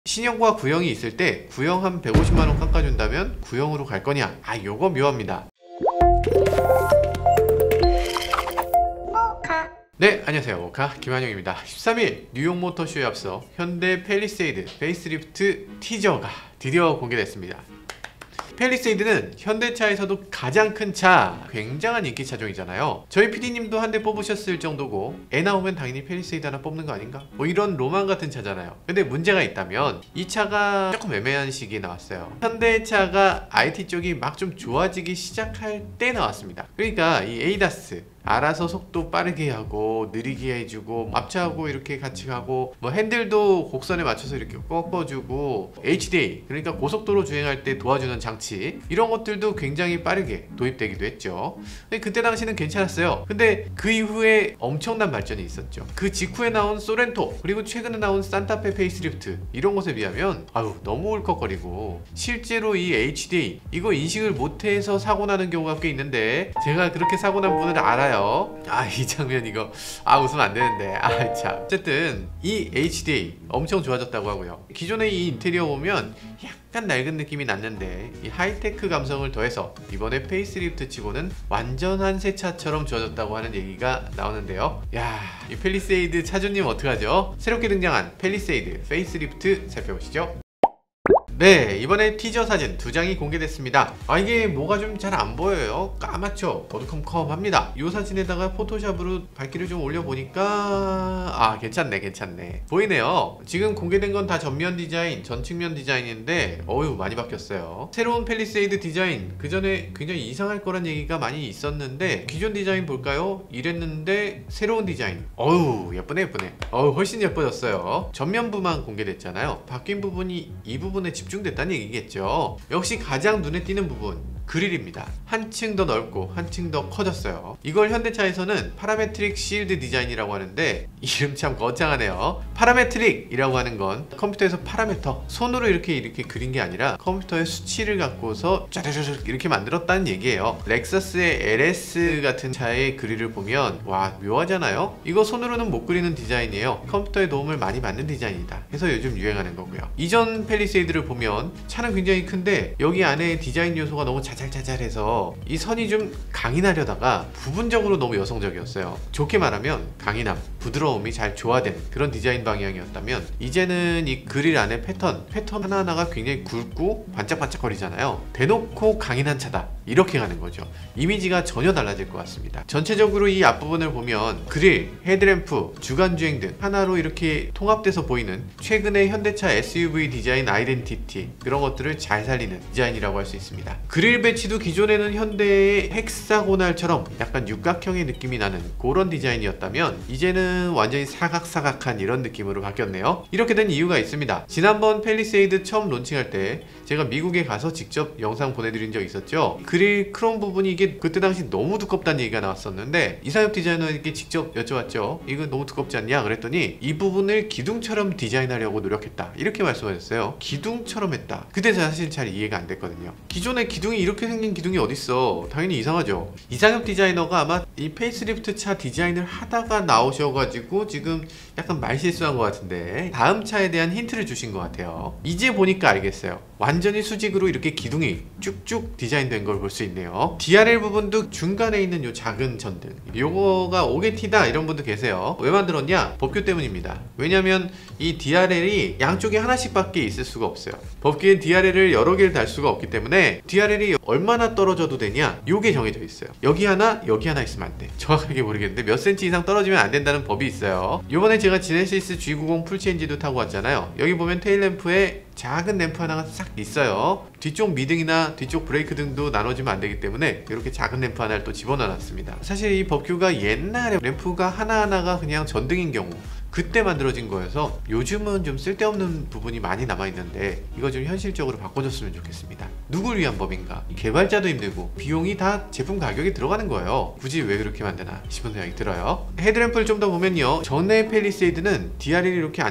신형과 구형이 있을 때 구형 한 150만원 깎아준다면 구형으로 갈 거냐? 요거 묘합니다. 네, 안녕하세요. 모카 김한영입니다. 13일 뉴욕 모터쇼에 앞서 현대 팰리세이드 페이스리프트 티저가 드디어 공개됐습니다. 팰리세이드는 현대차에서도 가장 큰 차, 굉장한 인기 차종이잖아요. 저희 PD님도 한 대 뽑으셨을 정도고 애 나오면 당연히 팰리세이드 하나 뽑는 거 아닌가? 뭐 이런 로망 같은 차잖아요. 근데 문제가 있다면 이 차가 조금 애매한 시기에 나왔어요. 현대차가 IT 쪽이 막 좀 좋아지기 시작할 때 나왔습니다. 그러니까 이 에이다스 알아서 속도 빠르게 하고 느리게 해주고 앞차하고 이렇게 같이 가고 뭐 핸들도 곡선에 맞춰서 이렇게 꺾어주고 HDA 그러니까 고속도로 주행할 때 도와주는 장치 이런 것들도 굉장히 빠르게 도입되기도 했죠. 근데 그때 당시는 괜찮았어요. 근데 그 이후에 엄청난 발전이 있었죠. 그 직후에 나온 소렌토 그리고 최근에 나온 산타페 페이스리프트 이런 것에 비하면 너무 울컥거리고 실제로 이 HDA 이거 인식을 못해서 사고 나는 경우가 꽤 있는데 제가 그렇게 사고 난 분을 알아요. 이 장면 이거 웃으면 안 되는데 참. 어쨌든 이 HDA 엄청 좋아졌다고 하고요. 기존의 이 인테리어 보면 약간 낡은 느낌이 났는데 이 하이테크 감성을 더해서 이번에 페이스리프트 치고는 완전한 새 차처럼 좋아졌다고 하는 얘기가 나오는데요. 이 팰리세이드 차주님 어떡하죠? 새롭게 등장한 팰리세이드 페이스리프트 살펴보시죠. 네, 이번에 티저 사진 2장이 공개됐습니다. 이게 뭐가 좀 잘 안 보여요. 까맣죠? 어두컴컴합니다. 이 사진에다가 포토샵으로 밝기를 좀 올려보니까 괜찮네 보이네요. 지금 공개된 건 다 전면 디자인, 전측면 디자인인데 많이 바뀌었어요. 새로운 팰리세이드 디자인 그 전에 굉장히 이상할 거란 얘기가 많이 있었는데 기존 디자인 볼까요? 이랬는데 새로운 디자인 예쁘네 훨씬 예뻐졌어요. 전면부만 공개됐잖아요. 바뀐 부분이 이 부분에 집중됐다는 얘기겠죠. 역시 가장 눈에 띄는 부분 그릴입니다. 한층 더 넓고 한층 더 커졌어요. 이걸 현대차에서는 파라메트릭 실드 디자인이라고 하는데 이름 참 거창하네요. 파라메트릭이라고 하는 건 컴퓨터에서 파라메터 손으로 이렇게 그린 게 아니라 컴퓨터의 수치를 갖고서 짜자자자 이렇게 만들었다는 얘기예요. 렉서스의 LS 같은 차의 그릴을 보면 묘하잖아요. 이거 손으로는 못 그리는 디자인이에요. 컴퓨터의 도움을 많이 받는 디자인이다. 그래서 요즘 유행하는 거고요. 이전 팰리세이드를 보면 차는 굉장히 큰데 여기 안에 디자인 요소가 너무 자잘자잘해서 이 선이 좀 강인하려다가 부분적으로 너무 여성적이었어요. 좋게 말하면 강인함, 부드러움이 잘 조화된 그런 디자인 방향이었다면 이제는 이 그릴 안에 패턴 하나하나가 굉장히 굵고 반짝반짝거리잖아요. 대놓고 강인한 차다 이렇게 가는 거죠. 이미지가 전혀 달라질 것 같습니다. 전체적으로 이 앞부분을 보면 그릴, 헤드램프, 주간주행 등 하나로 이렇게 통합돼서 보이는 최근의 현대차 SUV 디자인 아이덴티티 그런 것들을 잘 살리는 디자인이라고 할 수 있습니다. 그릴 배치도 기존에는 현대의 헥사고날처럼 약간 육각형의 느낌이 나는 그런 디자인이었다면 이제는 완전히 사각사각한 이런 느낌으로 바뀌었네요. 이렇게 된 이유가 있습니다. 지난번 팰리세이드 처음 론칭할 때 제가 미국에 가서 직접 영상 보내드린 적 있었죠. 그릴 크롬 부분이 이게 그때 당시 너무 두껍다는 얘기가 나왔었는데 이상엽 디자이너에게 직접 여쭤봤죠. 이거 너무 두껍지 않냐? 그랬더니 이 부분을 기둥처럼 디자인하려고 노력했다 이렇게 말씀하셨어요. 기둥처럼 했다. 그때 사실 잘 이해가 안 됐거든요. 기존에 기둥이 이렇게 생긴 기둥이 어딨어. 당연히 이상하죠. 이상엽 디자이너가 아마 이 페이스리프트 차 디자인을 하다가 나오셔가지고 지금 약간 말실수한 것 같은데 다음 차에 대한 힌트를 주신 것 같아요. 이제 보니까 알겠어요. 완전히 수직으로 이렇게 기둥이 쭉쭉 디자인된 걸 볼 수 있네요. DRL 부분도 중간에 있는 요 작은 전등 요거가 오게티다 이런 분도 계세요. 왜 만들었냐? 법규 때문입니다. 왜냐면 이 DRL이 양쪽에 하나씩 밖에 있을 수가 없어요. 법규엔 DRL을 여러 개를 달 수가 없기 때문에 DRL이 얼마나 떨어져도 되냐 요게 정해져 있어요. 여기 하나 여기 하나 있으면 안 돼. 정확하게 모르겠는데 몇 센치 이상 떨어지면 안 된다는 법이 있어요. 요번에 제가 지네시스 G90 풀체인지도 타고 왔잖아요. 여기 보면 테일램프에 작은 램프 하나가 싹 있어요. 뒤쪽 미등이나 뒤쪽 브레이크 등도 나눠지면 안 되기 때문에 이렇게 작은 램프 하나를 또 집어넣어 놨습니다. 사실 이 법규가 옛날에 램프가 하나하나가 그냥 전등인 경우 그때 만들어진 거여서 요즘은 좀 쓸데없는 부분이 많이 남아있는데 이거 좀 현실적으로 바꿔줬으면 좋겠습니다. 누굴 위한 법인가? 개발자도 힘들고 비용이 다 제품 가격에 들어가는 거예요. 굳이 왜 그렇게 만드나 싶은 생각이 들어요. 헤드램프를 좀 더 보면요. 전에 팰리세이드는 DRL이 이렇게 안쪽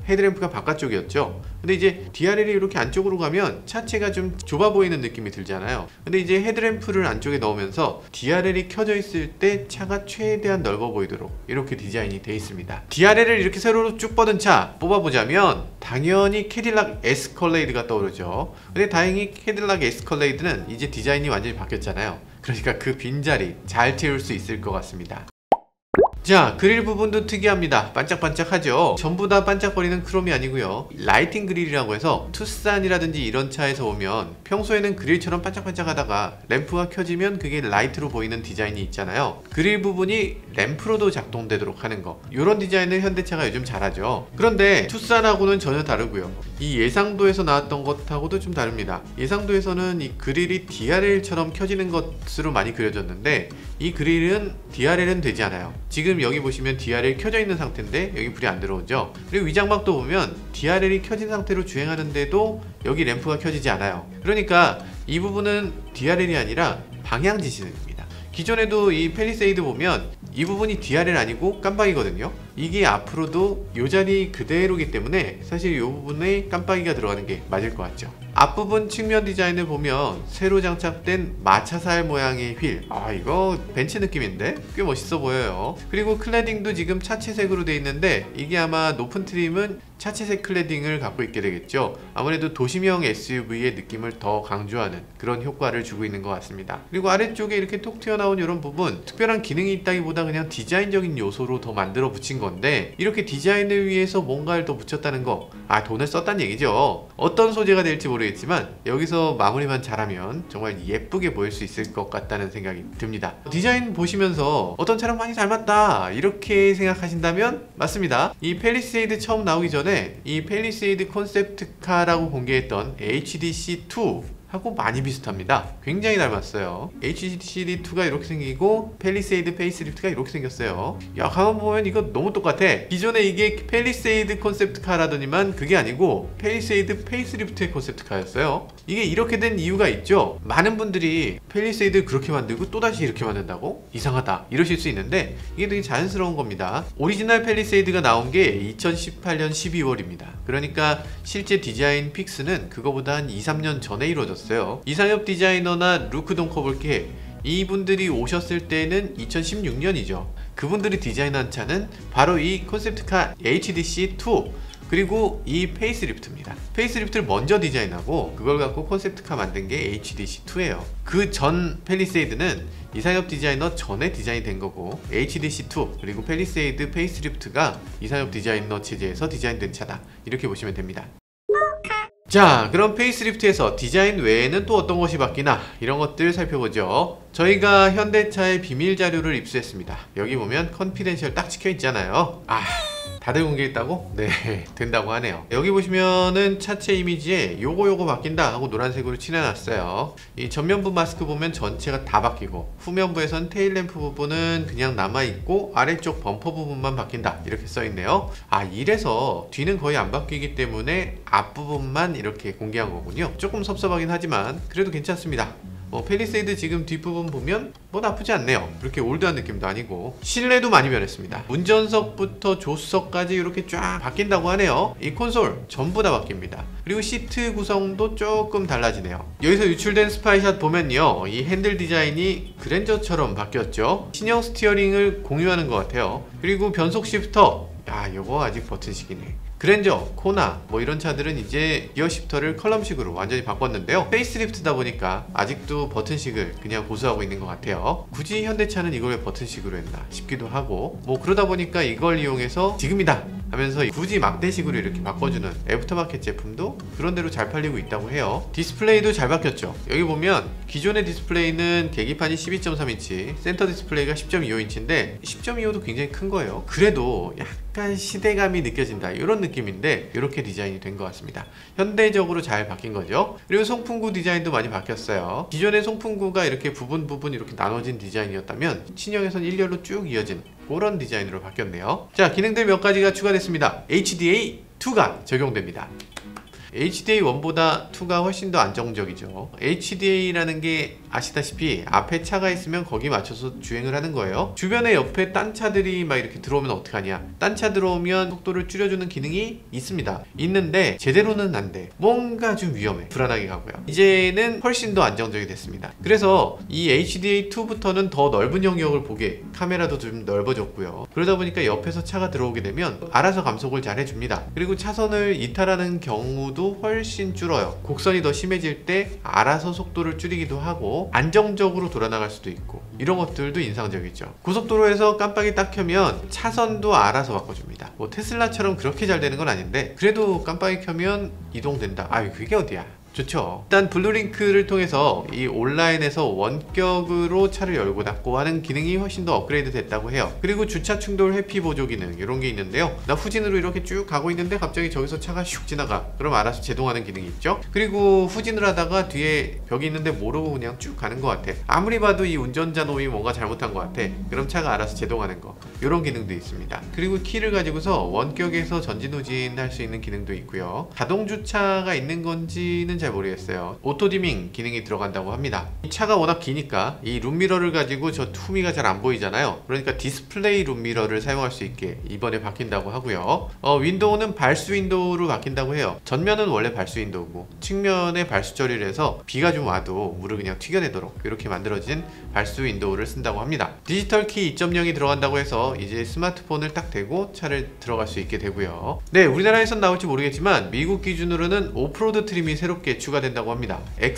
헤드램프가 바깥쪽이었죠. 근데 이제 DRL이 이렇게 안쪽으로 가면 차체가 좀 좁아 보이는 느낌이 들잖아요. 근데 이제 헤드램프를 안쪽에 넣으면서 DRL이 켜져 있을 때 차가 최대한 넓어 보이도록 이렇게 디자인이 되어 있습니다. DRL을 이렇게 세로로 쭉 뻗은 차 뽑아보자면 당연히 캐딜락 에스컬레이드가 떠오르죠. 근데 다행히 캐딜락 에스컬레이드는 이제 디자인이 완전히 바뀌었잖아요. 그러니까 그 빈자리 잘 채울 수 있을 것 같습니다. 자, 그릴 부분도 특이합니다. 반짝반짝하죠. 전부 다 반짝거리는 크롬이 아니고요, 라이팅 그릴이라고 해서 투싼이라든지 이런 차에서 오면 평소에는 그릴처럼 반짝반짝하다가 램프가 켜지면 그게 라이트로 보이는 디자인이 있잖아요. 그릴 부분이 램프로도 작동되도록 하는 거, 이런 디자인을 현대차가 요즘 잘하죠. 그런데 투싼하고는 전혀 다르고요, 이 예상도에서 나왔던 것하고도 좀 다릅니다. 예상도에서는 이 그릴이 DRL처럼 켜지는 것으로 많이 그려졌는데 이 그릴은 DRL은 되지 않아요. 지금 여기 보시면 DRL 켜져 있는 상태인데 여기 불이 안 들어오죠. 그리고 위장막도 보면 DRL이 켜진 상태로 주행하는데도 여기 램프가 켜지지 않아요. 그러니까 이 부분은 DRL이 아니라 방향 지시등입니다. 기존에도 이 팰리세이드 보면 이 부분이 DRL 아니고 깜빡이거든요. 이게 앞으로도 이 자리 그대로기 때문에 사실 이 부분에 깜빡이가 들어가는 게 맞을 것 같죠. 앞부분 측면 디자인을 보면 새로 장착된 마차살 모양의 휠, 이거 벤츠 느낌인데 꽤 멋있어 보여요. 그리고 클래딩도 지금 차체색으로 되어 있는데 이게 아마 높은 트림은 차체색 클래딩을 갖고 있게 되겠죠. 아무래도 도심형 SUV의 느낌을 더 강조하는 그런 효과를 주고 있는 것 같습니다. 그리고 아래쪽에 이렇게 톡 튀어나온 이런 부분, 특별한 기능이 있다기보다 그냥 디자인적인 요소로 더 만들어 붙인 건데 이렇게 디자인을 위해서 뭔가를 더 붙였다는 거, 돈을 썼다는 얘기죠. 어떤 소재가 될지 모르겠지만 여기서 마무리만 잘하면 정말 예쁘게 보일 수 있을 것 같다는 생각이 듭니다. 디자인 보시면서 어떤 차랑 많이 닮았다 이렇게 생각하신다면 맞습니다. 이 팰리세이드 처음 나오기 전에 이 팰리세이드 콘셉트카라고 공개했던 HDC2 하고 많이 비슷합니다. 굉장히 닮았어요. HDC2가 이렇게 생기고 팰리세이드 페이스리프트가 이렇게 생겼어요. 야, 가만 보면 이거 너무 똑같아. 기존에 이게 팰리세이드 콘셉트카라더니만 그게 아니고 팰리세이드 페이스리프트의 콘셉트카였어요. 이게 이렇게 된 이유가 있죠. 많은 분들이 팰리세이드를 그렇게 만들고 또다시 이렇게 만든다고? 이상하다 이러실 수 있는데 이게 되게 자연스러운 겁니다. 오리지널 팰리세이드가 나온 게 2018년 12월입니다. 그러니까 실제 디자인 픽스는 그거보다 한 2, 3년 전에 이루어졌어요. 이상엽 디자이너나 루크 동커볼게 이분들이 오셨을 때는 2016년이죠. 그분들이 디자인한 차는 바로 이 콘셉트카 HDC2 그리고 이 페이스리프트입니다. 페이스리프트를 먼저 디자인하고 그걸 갖고 콘셉트카 만든 게 HDC2예요. 그 전 팰리세이드는 이상엽 디자이너 전에 디자인이 된 거고 HDC2 그리고 팰리세이드 페이스리프트가 이상엽 디자이너 체제에서 디자인된 차다 이렇게 보시면 됩니다. 자, 그럼 페이스리프트에서 디자인 외에는 또 어떤 것이 바뀌나 이런 것들 살펴보죠. 저희가 현대차의 비밀 자료를 입수했습니다. 여기 보면 컨피덴셜 딱 찍혀 있잖아요. 다들 공개했다고? 네, 된다고 하네요. 여기 보시면은 차체 이미지에 요거 바뀐다 하고 노란색으로 칠해놨어요. 이 전면부 마스크 보면 전체가 다 바뀌고 후면부에선 테일램프 부분은 그냥 남아있고 아래쪽 범퍼 부분만 바뀐다 이렇게 써있네요. 이래서 뒤는 거의 안 바뀌기 때문에 앞부분만 이렇게 공개한 거군요. 조금 섭섭하긴 하지만 그래도 괜찮습니다. 팰리세이드 지금 뒷부분 보면 나쁘지 않네요. 그렇게 올드한 느낌도 아니고 실내도 많이 변했습니다. 운전석부터 조수석까지 이렇게 쫙 바뀐다고 하네요. 이 콘솔 전부 다 바뀝니다. 그리고 시트 구성도 조금 달라지네요. 여기서 유출된 스파이샷 보면요, 이 핸들 디자인이 그랜저처럼 바뀌었죠. 신형 스티어링을 공유하는 것 같아요. 그리고 변속 시프터, 요거 아직 버튼식이네. 그랜저, 코나 이런 차들은 이제 기어 시프터를 컬럼식으로 완전히 바꿨는데요. 페이스리프트다 보니까 아직도 버튼식을 그냥 고수하고 있는 것 같아요. 굳이 현대차는 이걸 왜 버튼식으로 했나 싶기도 하고 그러다 보니까 이걸 이용해서 지금이다 하면서 굳이 막대식으로 이렇게 바꿔주는 애프터마켓 제품도 그런대로 잘 팔리고 있다고 해요. 디스플레이도 잘 바뀌었죠. 여기 보면 기존의 디스플레이는 계기판이 12.3인치, 센터 디스플레이가 10.25인치인데 10.25도 굉장히 큰 거예요. 그래도 약간 시대감이 느껴진다 이런 느낌인데 이렇게 디자인이 된 것 같습니다. 현대적으로 잘 바뀐 거죠. 그리고 송풍구 디자인도 많이 바뀌었어요. 기존의 송풍구가 이렇게 부분 이렇게 나눠진 디자인이었다면 신형에선 일렬로 쭉 이어진 그런 디자인으로 바뀌었네요. 자, 기능들 몇 가지가 추가됐습니다. HDA2가 적용됩니다. HDA1보다 2가 훨씬 더 안정적이죠. HDA라는 게 아시다시피 앞에 차가 있으면 거기 맞춰서 주행을 하는 거예요. 주변에 옆에 딴 차들이 막 이렇게 들어오면 어떡하냐. 딴 차 들어오면 속도를 줄여주는 기능이 있습니다. 있는데 제대로는 안 돼. 뭔가 좀 위험해. 불안하게 가고요. 이제는 훨씬 더 안정적이 됐습니다. 그래서 이 HDA2부터는 더 넓은 영역을 보게 카메라도 좀 넓어졌고요. 그러다 보니까 옆에서 차가 들어오게 되면 알아서 감속을 잘 해줍니다. 그리고 차선을 이탈하는 경우도 훨씬 줄어요. 곡선이 더 심해질 때 알아서 속도를 줄이기도 하고 안정적으로 돌아나갈 수도 있고 이런 것들도 인상적이죠. 고속도로에서 깜빡이 딱 켜면 차선도 알아서 바꿔줍니다. 뭐 테슬라처럼 그렇게 잘 되는 건 아닌데 그래도 깜빡이 켜면 이동된다. 아유 그게 어디야. 좋죠. 일단 블루링크를 통해서 이 온라인에서 원격으로 차를 열고 닫고 하는 기능이 훨씬 더 업그레이드 됐다고 해요. 그리고 주차 충돌 회피 보조 기능 이런 게 있는데요. 나 후진으로 이렇게 쭉 가고 있는데 갑자기 저기서 차가 슉 지나가. 그럼 알아서 제동하는 기능이 있죠. 그리고 후진을 하다가 뒤에 벽이 있는데 모르고 그냥 쭉 가는 것 같아. 아무리 봐도 이 운전자 놈이 뭔가 잘못한 것 같아. 그럼 차가 알아서 제동하는 거. 이런 기능도 있습니다. 그리고 키를 가지고서 원격에서 전진 후진 할 수 있는 기능도 있고요. 자동 주차가 있는 건지는 잘 모르겠어요. 오토디밍 기능이 들어간다고 합니다. 이 차가 워낙 기니까 이 룸미러를 가지고 저 후미가 잘 안 보이잖아요. 그러니까 디스플레이 룸미러를 사용할 수 있게 이번에 바뀐다고 하고요. 윈도우는 발수 윈도우로 바뀐다고 해요. 전면은 원래 발수 윈도우고 측면에 발수 처리를 해서 비가 좀 와도 물을 그냥 튀겨내도록 이렇게 만들어진 발수 윈도우를 쓴다고 합니다. 디지털 키 2.0이 들어간다고 해서 이제 스마트폰을 딱 대고 차를 들어갈 수 있게 되고요. 네, 우리나라에선 나올지 모르겠지만 미국 기준으로는 오프로드 트림이 새롭게 추가된다고 합니다.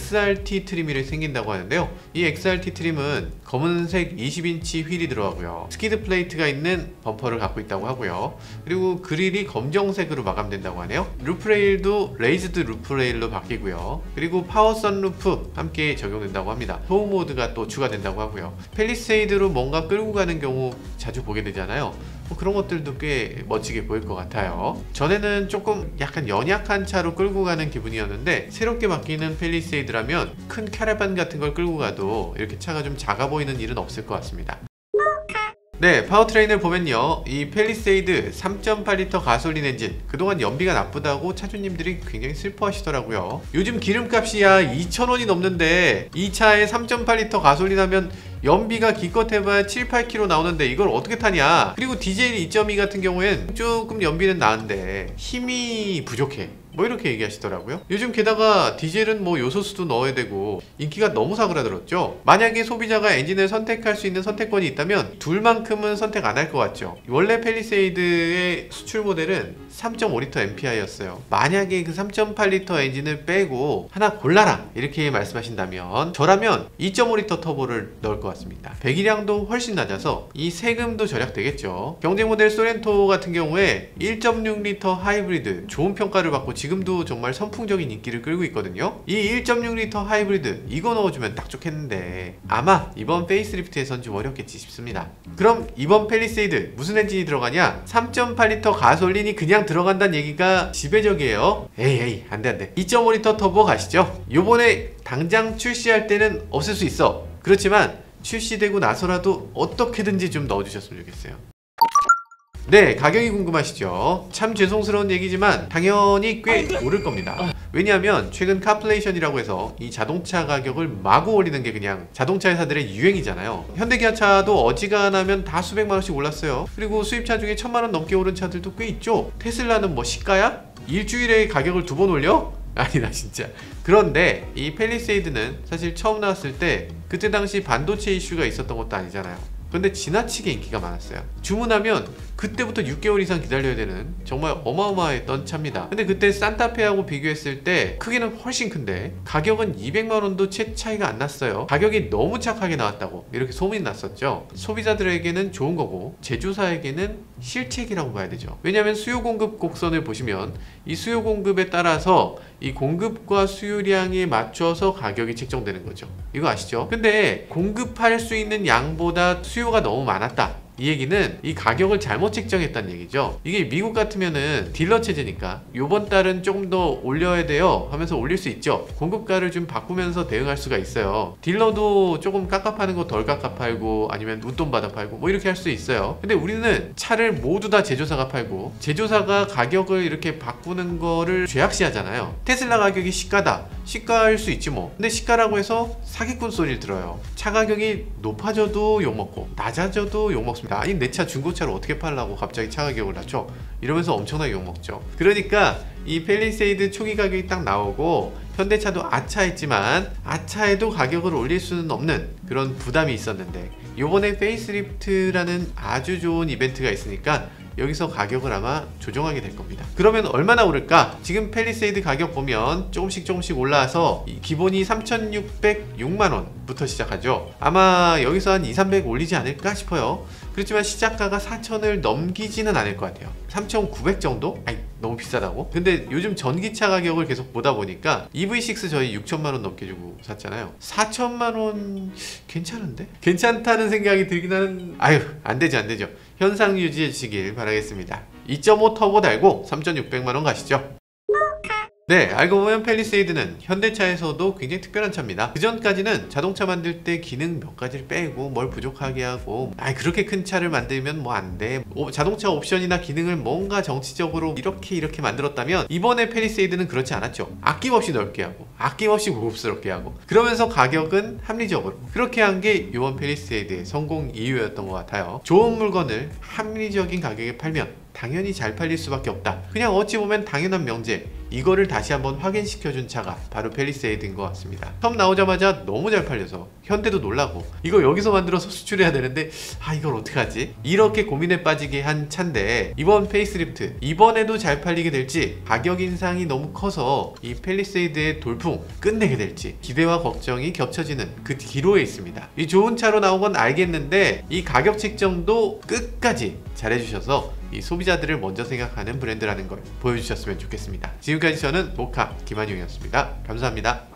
XRT 트림이 생긴다고 하는데요. 이 XRT 트림은 검은색 20인치 휠이 들어가고요. 스키드 플레이트가 있는 범퍼를 갖고 있다고 하고요. 그리고 그릴이 검정색으로 마감된다고 하네요. 루프레일도 레이즈드 루프레일로 바뀌고요. 그리고 파워 선루프 함께 적용된다고 합니다. 소음 모드가 또 추가된다고 하고요. 펠리세이드로 뭔가 끌고 가는 경우 자주 보게 되잖아요. 그런 것들도 꽤 멋지게 보일 것 같아요. 전에는 조금 약간 연약한 차로 끌고 가는 기분이었는데 새롭게 바뀌는 펠리세이드라면 큰 캐러반 같은 걸 끌고 가도 이렇게 차가 좀 작아 보이는 일은 없을 것 같습니다. 네, 파워트레인을 보면요, 이 펠리세이드 3.8L 가솔린 엔진 그동안 연비가 나쁘다고 차주님들이 굉장히 슬퍼하시더라고요. 요즘 기름값이 야 2,000원이 넘는데 이 차에 3.8L 가솔린 하면 연비가 기껏 해봐야 7, 8km 나오는데 이걸 어떻게 타냐. 그리고 디젤 2.2 같은 경우엔 조금 연비는 나은데 힘이 부족해, 뭐 이렇게 얘기하시더라고요. 요즘 게다가 디젤은 뭐 요소수도 넣어야 되고 인기가 너무 사그라들었죠. 만약에 소비자가 엔진을 선택할 수 있는 선택권이 있다면 둘만큼은 선택 안 할 것 같죠. 원래 펠리세이드의 수출 모델은 3.5L MPI였어요. 만약에 그 3.8L 엔진을 빼고 하나 골라라 이렇게 말씀하신다면 저라면 2.5L 터보를 넣을 것 같습니다. 배기량도 훨씬 낮아서 이 세금도 절약되겠죠. 경쟁 모델 소렌토 같은 경우에 1.6L 하이브리드 좋은 평가를 받고 지금도 정말 선풍적인 인기를 끌고 있거든요. 이 1.6L 하이브리드 이거 넣어주면 딱 좋겠는데 아마 이번 페이스리프트에선 좀 어렵겠지 싶습니다. 그럼 이번 펠리세이드 무슨 엔진이 들어가냐? 3.8L 가솔린이 그냥 들어간다는 얘기가 지배적이에요. 에이 안돼 2.5L 터보 가시죠. 요번에 당장 출시할 때는 없을 수 있어. 그렇지만 출시되고 나서라도 어떻게든지 좀 넣어주셨으면 좋겠어요. 네, 가격이 궁금하시죠? 참 죄송스러운 얘기지만 당연히 꽤 오를 겁니다. 왜냐하면 최근 카플레이션이라고 해서 이 자동차 가격을 마구 올리는 게 그냥 자동차 회사들의 유행이잖아요. 현대기아차도 어지간하면 다 수백만 원씩 올랐어요. 그리고 수입차 중에 1,000만 원 넘게 오른 차들도 꽤 있죠. 테슬라는 뭐 시가야? 일주일에 가격을 2번 올려? 아니다 진짜. 그런데 이 펠리세이드는 사실 처음 나왔을 때 그때 당시 반도체 이슈가 있었던 것도 아니잖아요. 근데 지나치게 인기가 많았어요. 주문하면 그때부터 6개월 이상 기다려야 되는 정말 어마어마했던 차입니다. 근데 그때 산타페하고 비교했을 때 크기는 훨씬 큰데 가격은 200만원도 채 차이가 안 났어요. 가격이 너무 착하게 나왔다고 이렇게 소문이 났었죠. 소비자들에게는 좋은 거고 제조사에게는 실책이라고 봐야 되죠. 왜냐하면 수요 공급 곡선을 보시면 이 수요 공급에 따라서 이 공급과 수요량에 맞춰서 가격이 책정되는 거죠. 이거 아시죠? 근데 공급할 수 있는 양보다 수요가 너무 많았다 이 얘기는 이 가격을 잘못 책정했다는 얘기죠. 이게 미국 같으면은 딜러 체제니까 요번 달은 조금 더 올려야 돼요 하면서 올릴 수 있죠. 공급가를 좀 바꾸면서 대응할 수가 있어요. 딜러도 조금 깝깝하는 거 덜 깝깝 팔고 아니면 웃돈 받아 팔고 뭐 이렇게 할 수 있어요. 근데 우리는 차를 모두 다 제조사가 팔고 제조사가 가격을 이렇게 바꾸는 거를 죄악시하잖아요. 테슬라 가격이 시가다, 시가일 수 있지 뭐. 근데 시가라고 해서 사기꾼 소리를 들어요. 차 가격이 높아져도 욕먹고 낮아져도 욕먹습니다. 아니 내 차 중고차를 어떻게 팔라고 갑자기 차 가격을 낮춰, 이러면서 엄청나게 욕먹죠. 그러니까 이 팰리세이드 초기 가격이 딱 나오고 현대차도 아차했지만 아차에도 가격을 올릴 수는 없는 그런 부담이 있었는데, 요번에 페이스리프트라는 아주 좋은 이벤트가 있으니까 여기서 가격을 아마 조정하게 될 겁니다. 그러면 얼마나 오를까? 지금 팰리세이드 가격 보면 조금씩 올라와서 기본이 3,606만원부터 시작하죠. 아마 여기서 한 2,300 올리지 않을까 싶어요. 그렇지만 시작가가 4,000을 넘기지는 않을 것 같아요. 3,900 정도? 아이, 너무 비싸다고? 근데 요즘 전기차 가격을 계속 보다 보니까 EV6 저희 6천만원 넘게 주고 샀잖아요. 4천만원 괜찮은데? 괜찮다는 생각이 들긴 하는... 아유, 안되죠. 현상 유지해 주시길 바라겠습니다. 2.5 터보 달고 3,600만원 가시죠. 네, 알고 보면 팰리세이드는 현대차에서도 굉장히 특별한 차입니다. 그 전까지는 자동차 만들 때 기능 몇 가지를 빼고 뭘 부족하게 하고, 그렇게 큰 차를 만들면 뭐 안 돼, 자동차 옵션이나 기능을 뭔가 정치적으로 이렇게 만들었다면, 이번에 팰리세이드는 그렇지 않았죠. 아낌없이 넓게 하고 아낌없이 고급스럽게 하고, 그러면서 가격은 합리적으로, 그렇게 한 게 이번 팰리세이드의 성공 이유였던 것 같아요. 좋은 물건을 합리적인 가격에 팔면 당연히 잘 팔릴 수밖에 없다. 그냥 어찌 보면 당연한 명제, 이거를 다시 한번 확인시켜준 차가 바로 팰리세이드인 것 같습니다. 처음 나오자마자 너무 잘 팔려서 현대도 놀라고, 이거 여기서 만들어서 수출해야 되는데 이걸 어떡하지? 이렇게 고민에 빠지게 한 차인데, 이번 페이스리프트 이번에도 잘 팔리게 될지, 가격 인상이 너무 커서 이 팰리세이드의 돌풍 끝내게 될지 기대와 걱정이 겹쳐지는 그 기로에 있습니다. 이 좋은 차로 나온 건 알겠는데 이 가격 책정도 끝까지 잘해주셔서 이 소비자들을 먼저 생각하는 브랜드라는 걸 보여주셨으면 좋겠습니다. 지금까지 저는 모카 김한용이었습니다. 감사합니다.